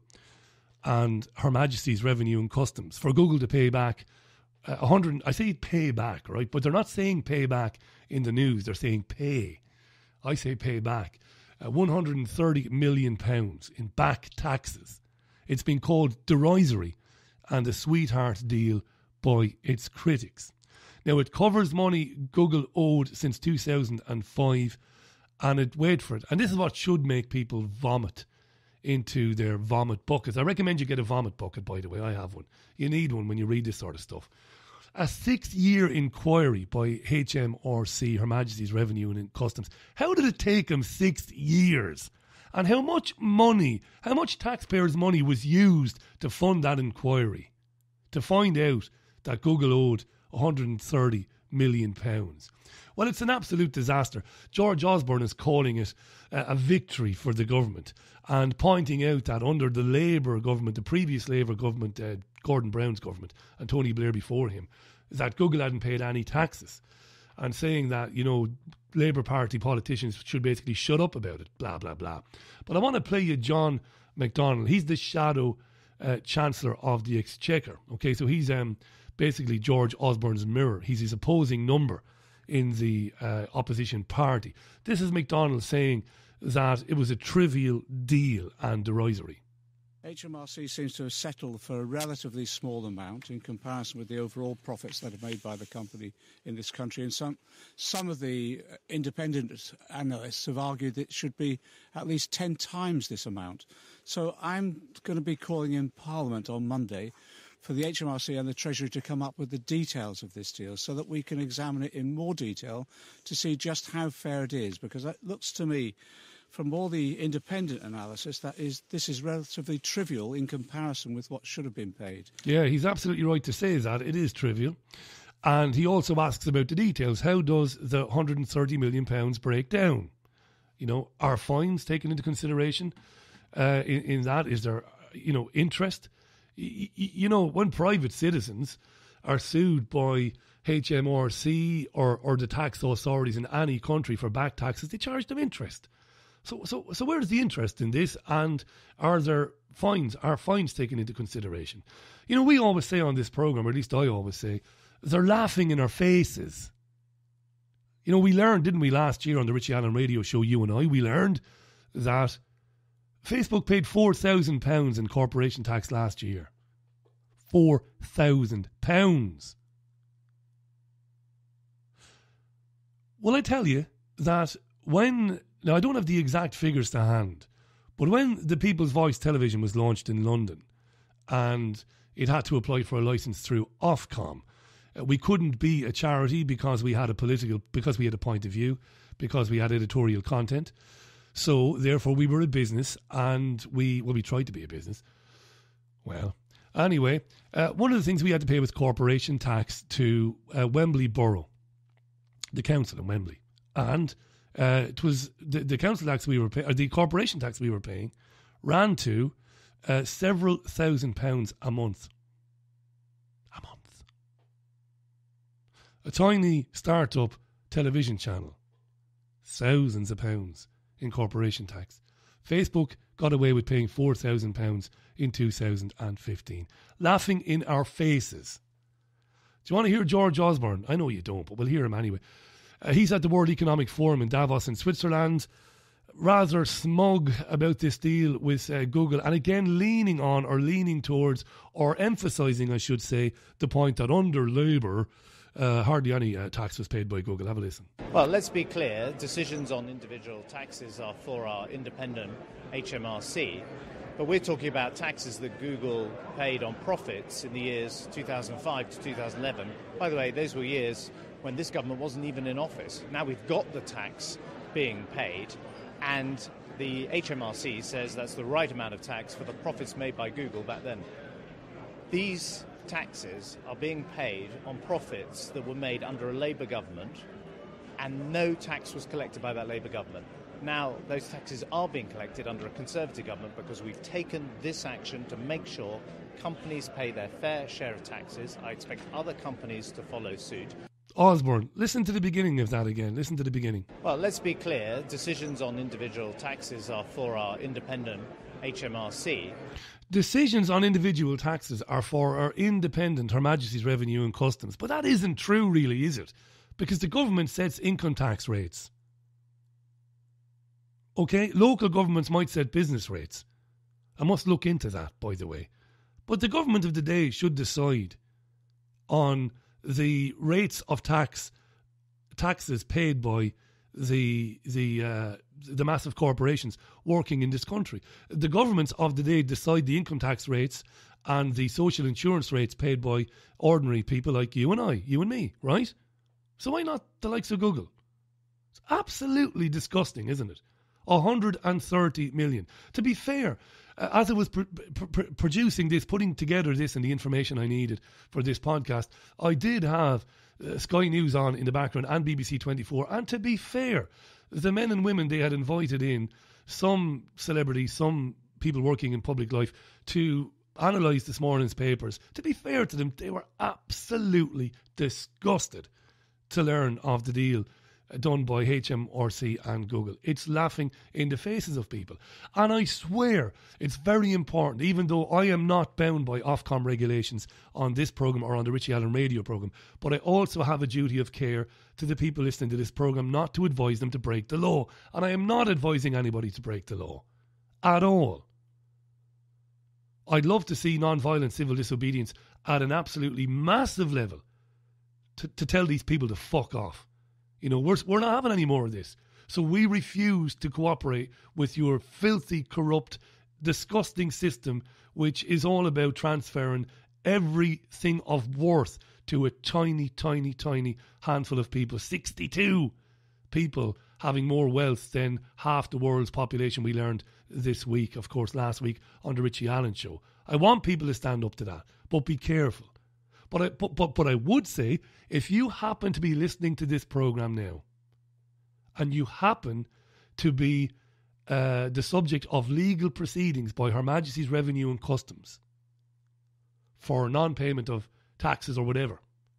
and Her Majesty's Revenue and Customs for Google to pay back uh, one hundred, I say pay back, right? But they're not saying pay back in the news, they're saying pay. I say pay back. Uh, one hundred thirty million pounds in back taxes. It's been called derisory and a sweetheart deal by its critics. Now, it covers money Google owed since two thousand five, and it, wait for it, and this is what should make people vomit into their vomit buckets. I recommend you get a vomit bucket, by the way. I have one. You need one when you read this sort of stuff. A six-year inquiry by H M R C, Her Majesty's Revenue and Customs. How did it take them six years? And how much money, how much taxpayers' money was used to fund that inquiry? To find out that Google owed one hundred thirty million pounds. Well, it's an absolute disaster. George Osborne is calling it uh, a victory for the government and pointing out that under the Labour government, the previous Labour government, uh, Gordon Brown's government, and Tony Blair before him, that Google hadn't paid any taxes, and saying that, you know, Labour Party politicians should basically shut up about it, blah, blah, blah. But I want to play you John McDonnell. He's the shadow uh, Chancellor of the Exchequer. Okay, so he's um, basically George Osborne's mirror. He's his opposing number in the uh, opposition party. This is McDonnell saying that it was a trivial deal and derisory. H M R C seems to have settled for a relatively small amount in comparison with the overall profits that are made by the company in this country. And some some of the independent analysts have argued that it should be at least ten times this amount. So I'm going to be calling in Parliament on Monday for the H M R C and the Treasury to come up with the details of this deal so that we can examine it in more detail to see just how fair it is, because it looks to me, from all the independent analysis, that is this is relatively trivial in comparison with what should have been paid. Yeah, he's absolutely right to say that. It is trivial. And he also asks about the details. How does the one hundred thirty million pounds break down? You know, are fines taken into consideration uh, in, in that? Is there, you know, interest? Y- y- you know, when private citizens are sued by H M R C or, or the tax authorities in any country for back taxes, they charge them interest. So, so, so where's the interest in this? And are there fines? Are fines taken into consideration? You know, we always say on this programme, or at least I always say, they're laughing in our faces. You know, we learned, didn't we, last year on the Richie Allen radio show, you and I, we learned that Facebook paid four thousand pounds in corporation tax last year. four thousand pounds. Well, I tell you that when, now I don't have the exact figures to hand, but when the People's Voice television was launched in London and it had to apply for a licence through Ofcom, uh, we couldn't be a charity because we had a political, because we had a point of view, because we had editorial content. So, therefore, we were a business and we, well, we tried to be a business. Well, anyway, uh, one of the things we had to pay was corporation tax to uh, Wembley Borough, the council in Wembley. And uh, it was the, the council tax we were paying, or the corporation tax we were paying, ran to uh, several thousand pounds a month. A month. A tiny start-up television channel. Thousands of pounds in corporation tax. Facebook got away with paying four thousand pounds in two thousand fifteen. Laughing in our faces. Do you want to hear George Osborne? I know you don't, but we'll hear him anyway. Uh, he's at the World Economic Forum in Davos in Switzerland, rather smug about this deal with uh, Google, and again leaning on, or leaning towards, or emphasising, I should say, the point that under Labour, uh, hardly any uh, tax was paid by Google. Have a listen. Well, let's be clear, decisions on individual taxes are for our independent H M R C, but we're talking about taxes that Google paid on profits in the years two thousand five to two thousand eleven. By the way, those were years when this government wasn't even in office. Now we've got the tax being paid, and the H M R C says that's the right amount of tax for the profits made by Google back then. These taxes are being paid on profits that were made under a Labour government, and no tax was collected by that Labour government. Now, those taxes are being collected under a Conservative government because we've taken this action to make sure companies pay their fair share of taxes. I expect other companies to follow suit. Osborne, listen to the beginning of that again. Listen to the beginning. Well, let's be clear. Decisions on individual taxes are for our independent H M R C. Decisions on individual taxes are for our independent Her Majesty's Revenue and Customs. But that isn't true, really, is it? Because the government sets income tax rates. Okay, local governments might set business rates. I must look into that, by the way. But the government of the day should decide on the rates of tax taxes paid by the the uh, the massive corporations working in this country. The governments of the day decide the income tax rates and the social insurance rates paid by ordinary people like you and I, you and me, right? So why not the likes of Google? It's absolutely disgusting, isn't it? one hundred thirty million. To be fair, uh, as I was pr- pr- producing this, putting together this and the information I needed for this podcast, I did have uh, Sky News on in the background and B B C twenty-four. And to be fair, the men and women they had invited in, some celebrities, some people working in public life, to analyse this morning's papers. To be fair to them, they were absolutely disgusted to learn of the deal done by H M R C and Google. It's laughing in the faces of people. And I swear it's very important, even though I am not bound by Ofcom regulations on this programme or on the Richie Allen radio programme, but I also have a duty of care to the people listening to this programme not to advise them to break the law. And I am not advising anybody to break the law. At all. I'd love to see non-violent civil disobedience at an absolutely massive level to, to tell these people to fuck off. You know, we're, we're not having any more of this. So we refuse to cooperate with your filthy, corrupt, disgusting system, which is all about transferring everything of worth to a tiny, tiny, tiny handful of people. sixty-two people having more wealth than half the world's population, we learned this week, of course, last week on the Richie Allen show. I want people to stand up to that, but be careful. But I, but, but, but I would say, if you happen to be listening to this programme now, and you happen to be uh, the subject of legal proceedings by Her Majesty's Revenue and Customs for non-payment of taxes or whatever,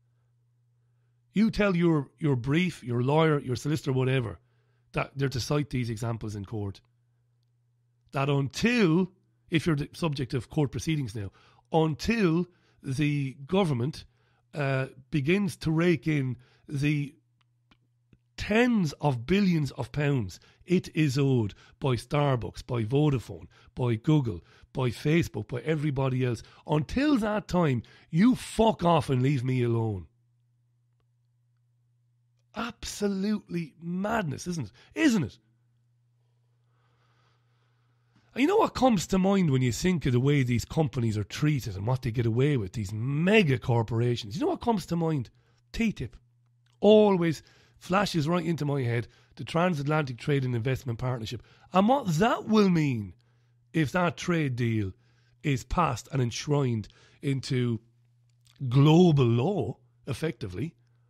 you tell your, your brief, your lawyer, your solicitor, whatever, that they're to cite these examples in court. That until, if you're the subject of court proceedings now, until the government uh, begins to rake in the tens of billions of pounds it is owed by Starbucks, by Vodafone, by Google, by Facebook, by everybody else. Until that time, you fuck off and leave me alone. Absolutely madness, isn't it? Isn't it? And you know what comes to mind when you think of the way these companies are treated and what they get away with, these mega corporations? You know what comes to mind? T T I P. Always flashes right into my head, the Transatlantic Trade and Investment Partnership, and what that will mean if that trade deal is passed and enshrined into global law, effectively.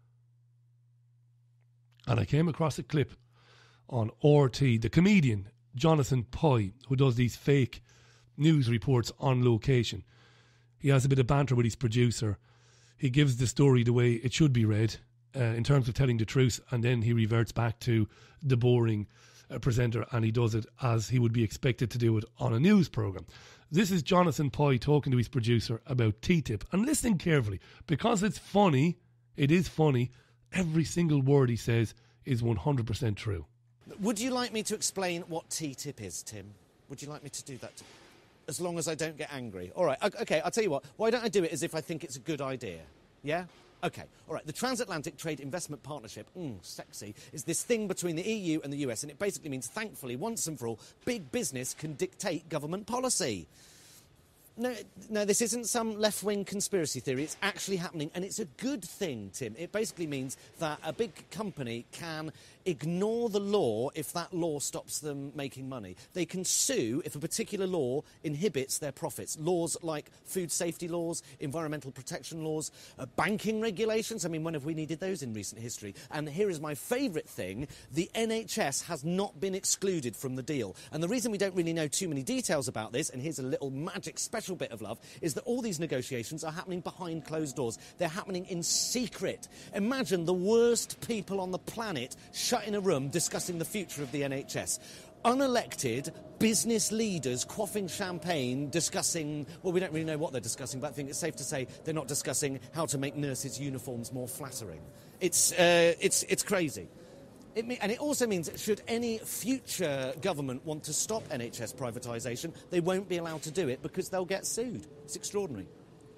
And I came across a clip on R T, the comedian Jonathan Pye, who does these fake news reports on location. He has a bit of banter with his producer. He gives the story the way it should be read, Uh, in terms of telling the truth, and then he reverts back to the boring uh, presenter, and he does it as he would be expected to do it on a news programme. This is Jonathan Pye talking to his producer about T T I P, and listen carefully, because it's funny, it is funny, every single word he says is one hundred percent true. Would you like me to explain what T T I P is, Tim? Would you like me to do that? As long as I don't get angry. All right, OK, I'll tell you what, why don't I do it as if I think it's a good idea, yeah? OK, all right, the Transatlantic Trade Investment Partnership, mm, sexy, is this thing between the E U and the U S, and it basically means, thankfully, once and for all, big business can dictate government policy. No, no, this isn't some left-wing conspiracy theory. It's actually happening, and it's a good thing, Tim. It basically means that a big company can ignore the law if that law stops them making money. They can sue if a particular law inhibits their profits. Laws like food safety laws, environmental protection laws, uh, banking regulations. I mean, when have we needed those in recent history? And here is my favourite thing. The N H S has not been excluded from the deal. And the reason we don't really know too many details about this, and here's a little magic special bit of love, is that all these negotiations are happening behind closed doors. They're happening in secret. Imagine the worst people on the planet shut in a room discussing the future of the N H S. Unelected business leaders quaffing champagne, discussing, well, we don't really know what they're discussing, but I think it's safe to say they're not discussing how to make nurses' uniforms more flattering. It's, uh, it's, it's crazy. It me- and it also means that should any future government want to stop N H S privatisation, they won't be allowed to do it because they'll get sued. It's extraordinary.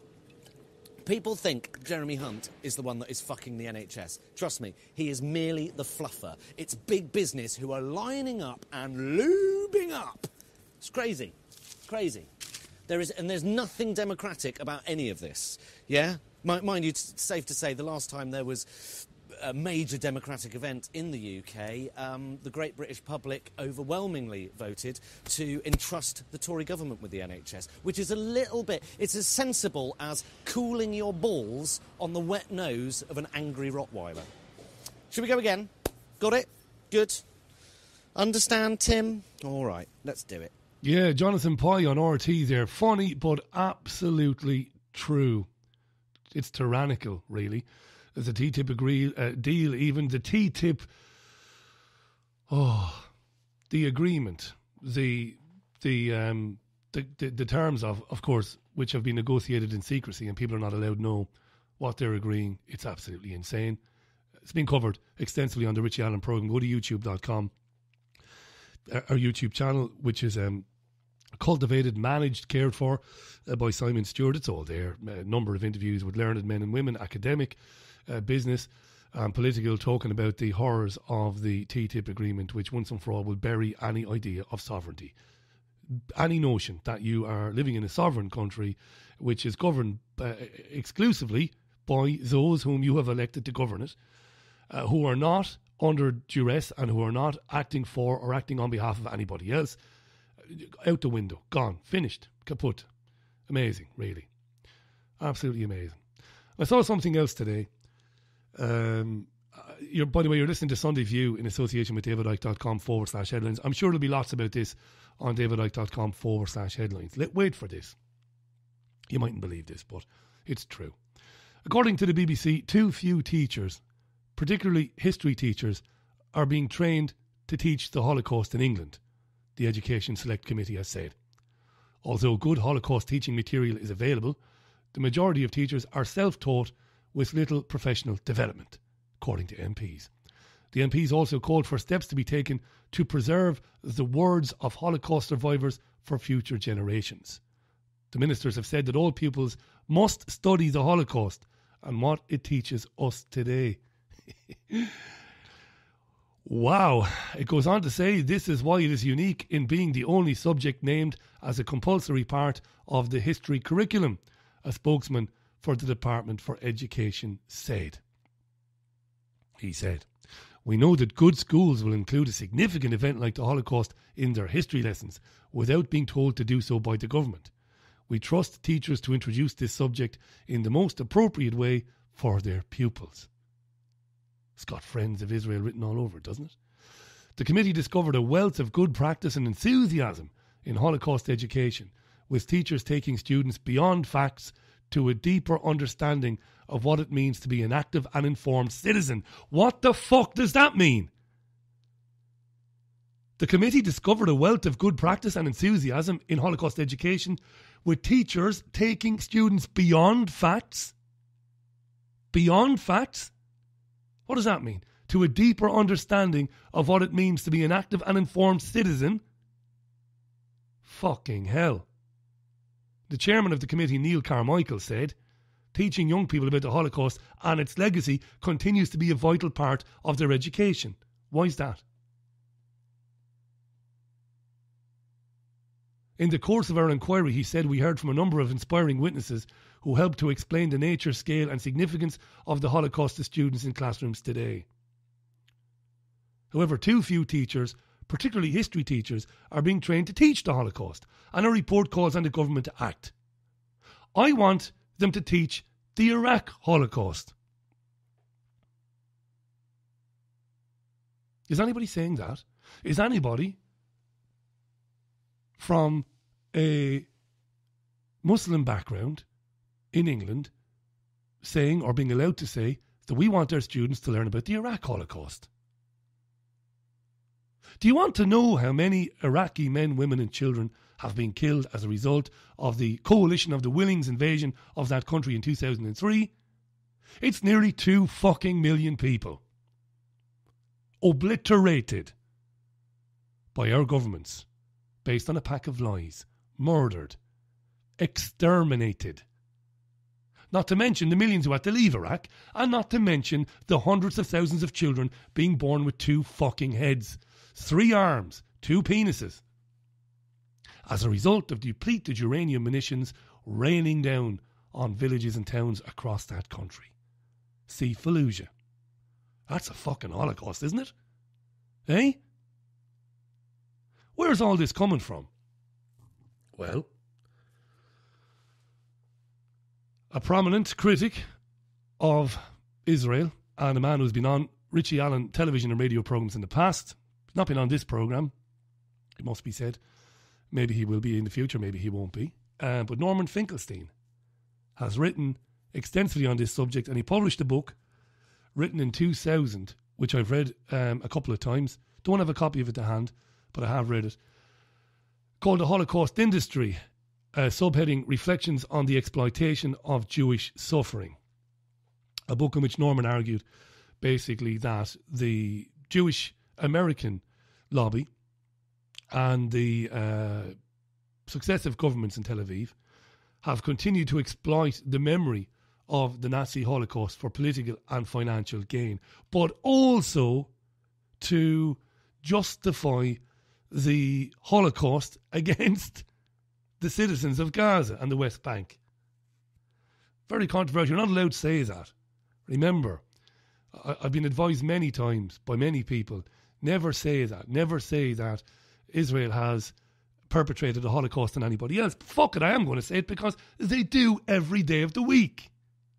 People think Jeremy Hunt is the one that is fucking the N H S. Trust me, he is merely the fluffer. It's big business who are lining up and lubing up. It's crazy. It's crazy. There is, and there's nothing democratic about any of this. Yeah? M- mind you, it's safe to say the last time there was a major democratic event in the U K, um, the great British public overwhelmingly voted to entrust the Tory government with the N H S, which is a little bit, it's as sensible as cooling your balls on the wet nose of an angry Rottweiler. Should we go again? Got it? Good. Understand, Tim? All right, let's do it. Yeah, Jonathan Pye on R T there. Funny, but absolutely true. It's tyrannical, really. There's a T T I P agree, uh, deal, even the T T I P, oh, the agreement, the the, um, the the the terms of, of course, which have been negotiated in secrecy, and people are not allowed to know what they're agreeing. It's absolutely insane. It's been covered extensively on the Richie Allen programme. Go to youtube dot com, our YouTube channel, which is um, cultivated, managed, cared for uh, by Simon Stewart. It's all there. A number of interviews with learned men and women, academic, uh, business and political, talking about the horrors of the T T I P agreement, which once and for all will bury any idea of sovereignty. Any notion that you are living in a sovereign country which is governed uh, exclusively by those whom you have elected to govern it, uh, who are not under duress and who are not acting for or acting on behalf of anybody else, out the window, gone, finished, kaput. Amazing, really. Absolutely amazing. I saw something else today. Um, you're, by the way, you're listening to Sunday View in association with davidicke.com forward slash headlines. I'm sure there'll be lots about this on davidicke.com forward slash headlines. Let, wait for this. You mightn't believe this, but it's true. According to the B B C, too few teachers, particularly history teachers, are being trained to teach the Holocaust in England, the Education Select Committee has said. Although good Holocaust teaching material is available, the majority of teachers are self-taught with little professional development, according to M Ps. The M Ps also called for steps to be taken to preserve the words of Holocaust survivors for future generations. The ministers have said that all pupils must study the Holocaust and what it teaches us today. Wow. It goes on to say this is why it is unique in being the only subject named as a compulsory part of the history curriculum, a spokesman for the Department for Education said. He said, "We know that good schools will include a significant event like the Holocaust in their history lessons without being told to do so by the government. We trust teachers to introduce this subject in the most appropriate way for their pupils." It's got Friends of Israel written all over it, doesn't it? The committee discovered a wealth of good practice and enthusiasm in Holocaust education, with teachers taking students beyond facts to a deeper understanding of what it means to be an active and informed citizen. What the fuck does that mean? The committee discovered a wealth of good practice and enthusiasm in Holocaust education, with teachers taking students beyond facts. Beyond facts? What does that mean? To a deeper understanding of what it means to be an active and informed citizen? Fucking hell. The chairman of the committee, Neil Carmichael, said, "Teaching young people about the Holocaust and its legacy continues to be a vital part of their education." Why is that? In the course of our inquiry, he said, we heard from a number of inspiring witnesses who helped to explain the nature, scale and significance of the Holocaust to students in classrooms today. However, too few teachers, particularly history teachers, are being trained to teach the Holocaust, and a report calls on the government to act. I want them to teach the Iraq Holocaust. Is anybody saying that? Is anybody from a Muslim background in England saying or being allowed to say that we want our students to learn about the Iraq Holocaust? Do you want to know how many Iraqi men, women and children have been killed as a result of the coalition of the Willings invasion of that country in two thousand three? It's nearly two fucking million people. Obliterated by our governments based on a pack of lies. Murdered. Exterminated. Not to mention the millions who had to leave Iraq, and not to mention the hundreds of thousands of children being born with two fucking heads, three arms, two penises, as a result of depleted uranium munitions raining down on villages and towns across that country. See Fallujah. That's a fucking Holocaust, isn't it? Eh? Where's all this coming from? Well, a prominent critic of Israel and a man who's been on Richie Allen television and radio programmes in the past, not been on this programme, it must be said. Maybe he will be in the future, maybe he won't be. Uh, but Norman Finkelstein has written extensively on this subject, and he published a book written in two thousand, which I've read um, a couple of times. Don't have a copy of it to hand, but I have read it, called The Holocaust Industry, uh, subheading Reflections on the Exploitation of Jewish Suffering. A book in which Norman argued basically that the Jewish American lobby and the uh, successive governments in Tel Aviv have continued to exploit the memory of the Nazi Holocaust for political and financial gain, but also to justify the Holocaust against the citizens of Gaza and the West Bank. Very controversial. You're not allowed to say that. Remember, I, I've been advised many times by many people, never say that. Never say that Israel has perpetrated a Holocaust on anybody else. Fuck it, I am going to say it because they do every day of the week.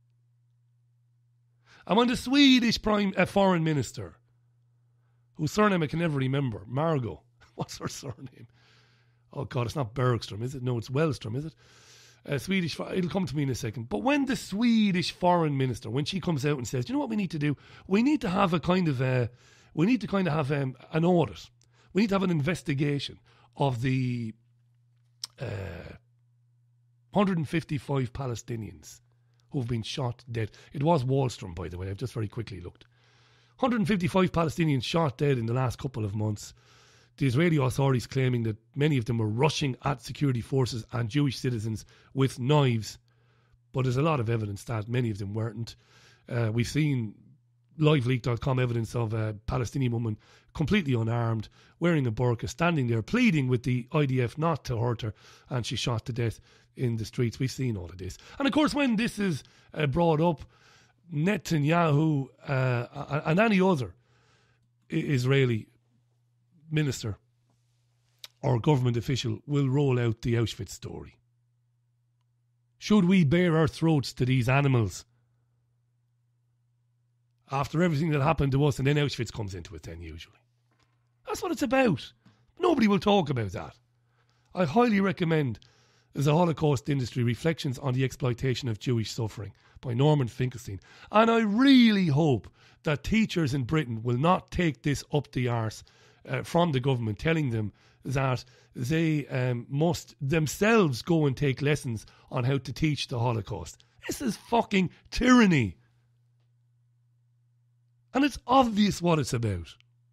And when the Swedish prime uh, foreign minister, whose surname I can never remember, Margot, what's her surname? Oh God, it's not Bergström, is it? No, it's Wellström, is it? Uh, Swedish, it'll come to me in a second. But when the Swedish foreign minister, when she comes out and says, you know what we need to do? We need to have a kind of, uh, we need to kind of have um, an audit. We need to have an investigation of the uh, one hundred fifty-five Palestinians who've been shot dead. It was Wallstrom, by the way. I've just very quickly looked. one hundred fifty-five Palestinians shot dead in the last couple of months. The Israeli authorities claiming that many of them were rushing at security forces and Jewish citizens with knives. But there's a lot of evidence that many of them weren't. Uh, we've seen liveleak dot com evidence of a Palestinian woman completely unarmed, wearing a burqa, standing there pleading with the I D F not to hurt her, and she shot to death in the streets. We've seen all of this. And of course, when this is uh, brought up, Netanyahu uh, and any other Israeli minister or government official will roll out the Auschwitz story. Should we bare our throats to these animals after everything that happened to us? And then Auschwitz comes into it then, usually. That's what it's about. Nobody will talk about that. I highly recommend The Holocaust Industry, Reflections on the Exploitation of Jewish Suffering by Norman Finkelstein. And I really hope that teachers in Britain will not take this up the arse uh, from the government, telling them that they um, must themselves go and take lessons on how to teach the Holocaust. This is fucking tyranny. And it's obvious what it's about.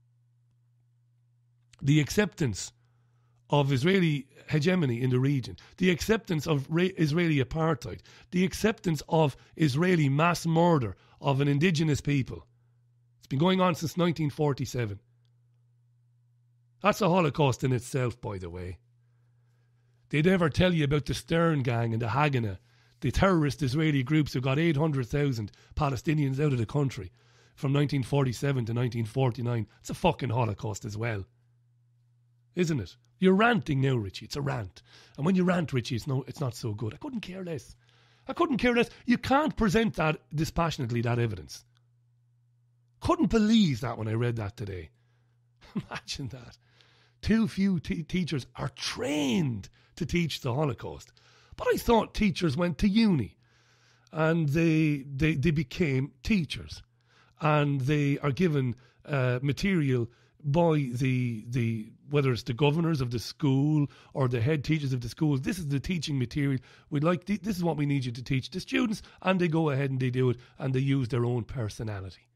The acceptance of Israeli hegemony in the region, the acceptance of ra- Israeli apartheid, the acceptance of Israeli mass murder of an indigenous people. It's been going on since nineteen forty-seven. That's a Holocaust in itself, by the way. They never tell you about the Stern Gang and the Haganah, the terrorist Israeli groups who got eight hundred thousand Palestinians out of the country from nineteen forty-seven to nineteen forty-nine. It's a fucking Holocaust as well. Isn't it? You're ranting now, Richie. It's a rant. And when you rant, Richie, it's, no, it's not so good. I couldn't care less. I couldn't care less. You can't present that dispassionately, that evidence. Couldn't believe that when I read that today. Imagine that. Too few t- teachers are trained to teach the Holocaust. But I thought teachers went to uni and they they, they became teachers. And they are given uh, material by the the whether it's the governors of the school or the head teachers of the schools. This is the teaching material. We'd like th- this is what we need you to teach the students, and they go ahead and they do it, and they use their own personality.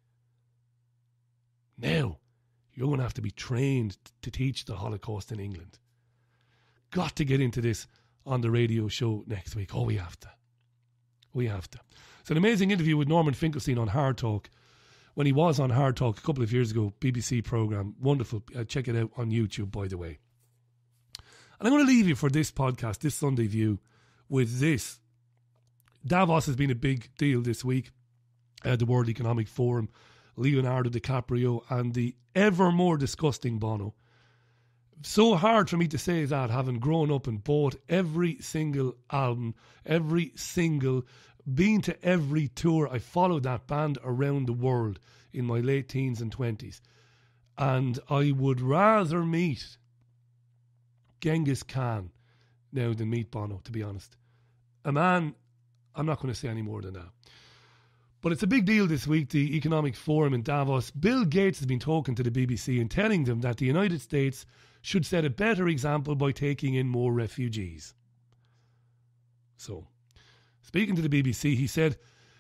Now, you're going to have to be trained to teach the Holocaust in England. Got to get into this on the radio show next week. Oh, we have to. We have to. It's an amazing interview with Norman Finkelstein on Hard Talk. When he was on Hard Talk a couple of years ago, B B C programme, wonderful. Uh, check it out on YouTube, by the way. And I'm going to leave you for this podcast, this Sunday View, with this. Davos has been a big deal this week. Uh, the World Economic Forum, Leonardo DiCaprio, and the ever more disgusting Bono. So hard for me to say that, having grown up and bought every single album, every single been to every tour. I followed that band around the world in my late teens and twenties. And I would rather meet Genghis Khan now than meet Bono, to be honest. A man, I'm not going to say any more than that. But it's a big deal this week, the Economic Forum in Davos. Bill Gates has been talking to the B B C and telling them that the United States should set a better example by taking in more refugees. So, speaking to the B B C, he said,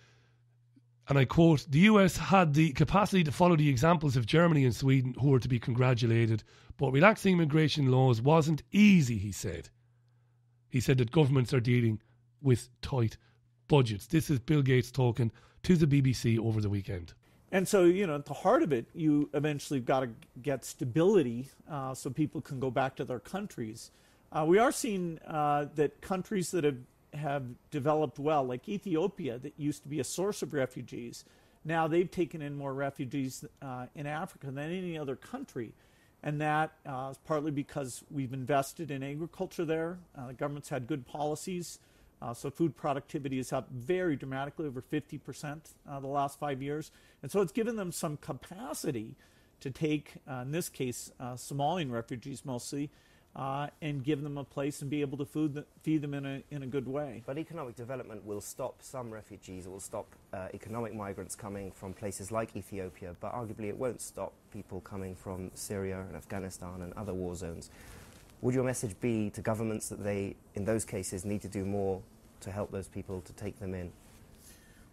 and I quote, "The U S had the capacity to follow the examples of Germany and Sweden, who were to be congratulated, but relaxing immigration laws wasn't easy," he said. He said that governments are dealing with tight budgets. This is Bill Gates talking to the B B C over the weekend. And so, you know, at the heart of it, you eventually got to get stability uh, so people can go back to their countries. Uh, we are seeing uh, that countries that have have developed well, like Ethiopia, that used to be a source of refugees. Now they've taken in more refugees uh, in Africa than any other country. And that uh, is partly because we've invested in agriculture there. Uh, the government's had good policies. Uh, so food productivity is up very dramatically, over fifty percent uh, the last five years. And so it's given them some capacity to take, uh, in this case, uh, Somalian refugees mostly, Uh, and give them a place and be able to food the, feed them in a in a good way. But economic development will stop some refugees. It will stop uh, economic migrants coming from places like Ethiopia, but arguably it won't stop people coming from Syria and Afghanistan and other war zones. Would your message be to governments that they, in those cases, need to do more to help those people to take them in?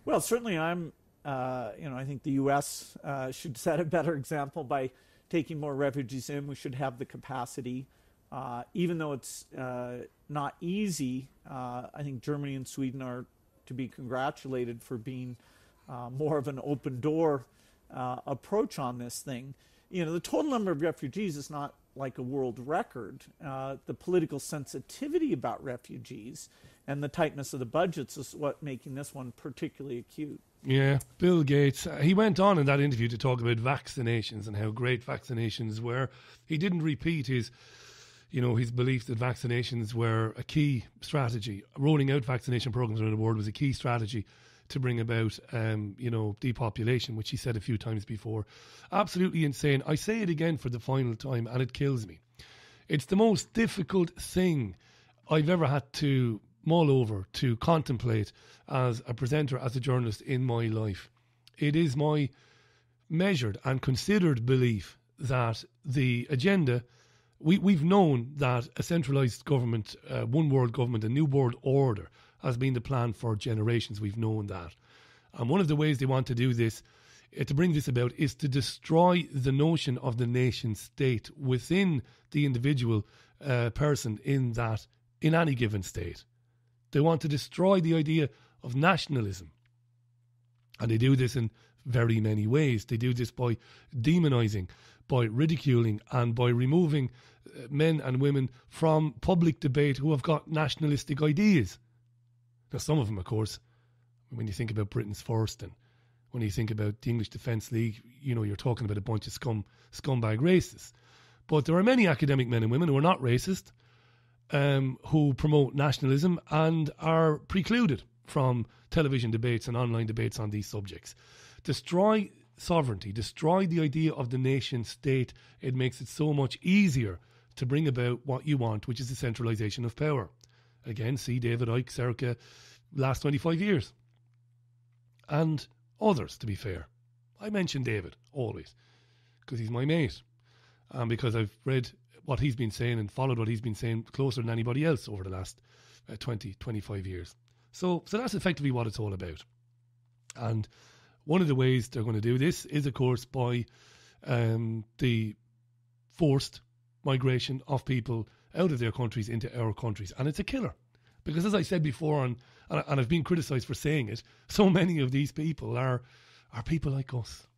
Well, certainly I'm, uh, you know, I think the U S uh, should set a better example by taking more refugees in. We should have the capacity. Uh, even though it's uh, not easy, uh, I think Germany and Sweden are to be congratulated for being uh, more of an open door uh, approach on this thing. You know, the total number of refugees is not like a world record. Uh, the political sensitivity about refugees and the tightness of the budgets is what making this one particularly acute. Yeah, Bill Gates, uh, he went on in that interview to talk about vaccinations and how great vaccinations were. He didn't repeat his, you know, his belief that vaccinations were a key strategy. Rolling out vaccination programs around the world was a key strategy to bring about, um, you know, depopulation, which he said a few times before. Absolutely insane. I say it again for the final time, and it kills me. It's the most difficult thing I've ever had to mull over, to contemplate as a presenter, as a journalist in my life. It is my measured and considered belief that the agenda, we, we've known that a centralised government, uh, one world government, a new world order has been the plan for generations. We've known that. And one of the ways they want to do this, uh, to bring this about, is to destroy the notion of the nation state within the individual uh, person in that, in any given state. They want to destroy the idea of nationalism. And they do this in very many ways. They do this by demonising, by ridiculing, and by removing uh, men and women from public debate who have got nationalistic ideas. Now, some of them, of course, when you think about Britain's First and when you think about the English Defence League, you know, you're talking about a bunch of scum, scumbag racists. But there are many academic men and women who are not racist, Um, who promote nationalism and are precluded from television debates and online debates on these subjects. Destroy sovereignty, destroy the idea of the nation state. It makes it so much easier to bring about what you want, which is the centralisation of power. Again, see David Icke circa last twenty-five years. And others, to be fair. I mention David, always, because he's my mate. And because I've read what he's been saying and followed what he's been saying closer than anybody else over the last uh, twenty, twenty-five years. So so that's effectively what it's all about. And one of the ways they're going to do this is, of course, by um, the forced migration of people out of their countries into our countries. And it's a killer. Because as I said before, and, and I've been criticised for saying it, so many of these people are are people like us.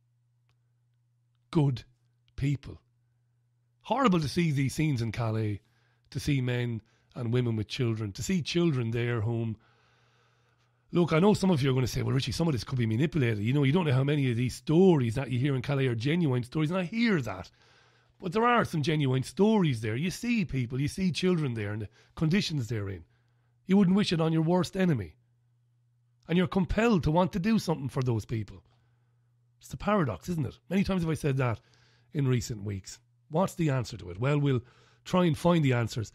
Good people. Horrible to see these scenes in Calais, to see men and women with children, to see children there whom... Look, I know some of you are going to say, well, Richie, some of this could be manipulated. You know, you don't know how many of these stories that you hear in Calais are genuine stories, and I hear that. But there are some genuine stories there. You see people, you see children there and the conditions they're in. You wouldn't wish it on your worst enemy. And you're compelled to want to do something for those people. It's the paradox, isn't it? Many times have I said that in recent weeks. What's the answer to it? Well, we'll try and find the answers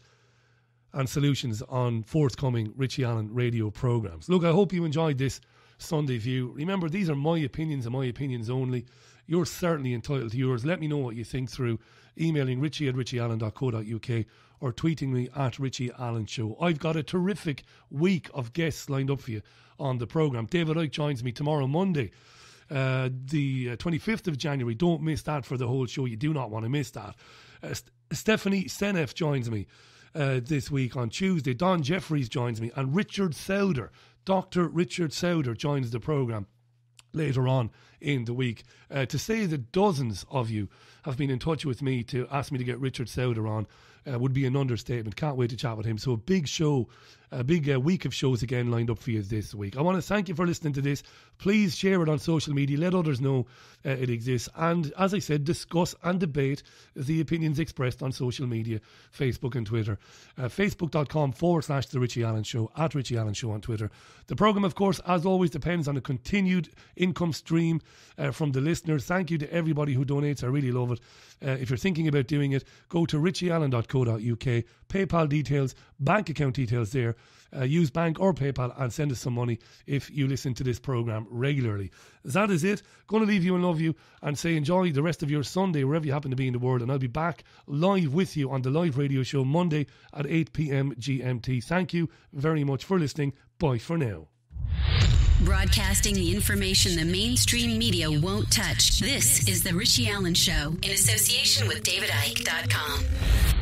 and solutions on forthcoming Richie Allen radio programmes. Look, I hope you enjoyed this Sunday View. Remember, these are my opinions and my opinions only. You're certainly entitled to yours. Let me know what you think through emailing richie at richie allen dot co dot uk or tweeting me at Richie Allen Show. I've got a terrific week of guests lined up for you on the programme. David Icke joins me tomorrow, Monday, Uh, the uh, twenty-fifth of January. Don't miss that for the whole show. You do not want to miss that. Uh, St- Stephanie Seneff joins me uh, this week on Tuesday. Don Jeffries joins me. And Richard Souder, Doctor Richard Souder, joins the programme later on in the week. Uh, to say that dozens of you have been in touch with me to ask me to get Richard Souder on uh, would be an understatement. Can't wait to chat with him. So a big show, a big uh, week of shows again lined up for you this week. I want to thank you for listening to this. Please share it on social media. Let others know uh, it exists. And as I said, discuss and debate the opinions expressed on social media, Facebook and Twitter. Uh, Facebook.com forward slash The Richie Allen Show, at Richie Allen Show on Twitter. The programme, of course, as always, depends on a continued income stream uh, from the listeners. Thank you to everybody who donates. I really love it. Uh, if you're thinking about doing it, go to richie allen dot co dot uk. PayPal details, bank account details there. Uh, use bank or PayPal and send us some money if you listen to this programme regularly. That is it. Going to leave you and love you and say enjoy the rest of your Sunday wherever you happen to be in the world, and I'll be back live with you on the live radio show Monday at eight p.m. G M T. Thank you very much for listening. Bye for now. Broadcasting the information the mainstream media won't touch. This is The Richie Allen Show in association with David Icke dot com.